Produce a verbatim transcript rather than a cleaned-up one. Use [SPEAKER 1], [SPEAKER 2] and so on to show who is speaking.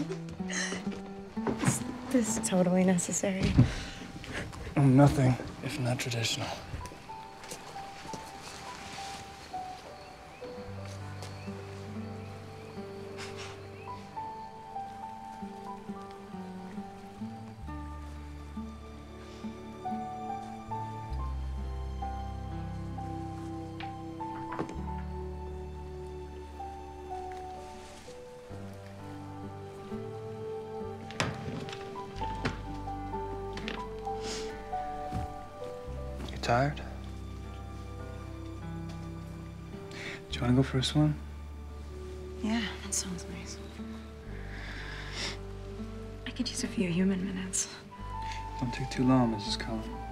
[SPEAKER 1] Is this totally necessary?
[SPEAKER 2] Oh, nothing if not traditional. Tired? Do you want to go for a swim?
[SPEAKER 1] Yeah, that sounds nice. I could use a few human minutes.
[SPEAKER 2] Don't take too long, Missus Cullen.